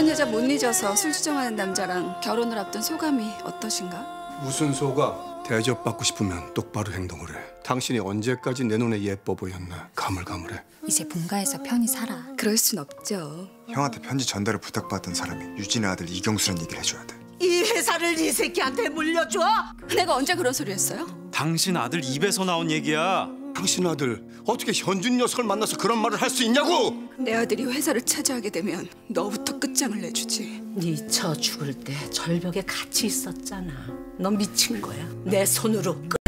전 여자 못 잊어서 술 주정하는 남자랑 결혼을 앞둔 소감이 어떠신가? 무슨 소가? 대접받고 싶으면 똑바로 행동을 해. 당신이 언제까지 내 눈에 예뻐 보였나? 가물가물해. 이제 본가에서 편히 살아. 그럴 순 없죠. 형한테 편지 전달을 부탁받던 사람이 유진의 아들 이경수란 얘기를 해줘야 돼. 이 회사를 이 새끼한테 물려줘? 내가 언제 그런 소리 했어요? 당신 아들 입에서 나온 얘기야. 당신 아들 어떻게 현준 녀석을 만나서 그런 말을 할 수 있냐고! 내 아들이 회사를 차지하게 되면 너부터 끝장을 내주지. 네 처 죽을 때 절벽에 같이 있었잖아. 너 미친 거야. 내 손으로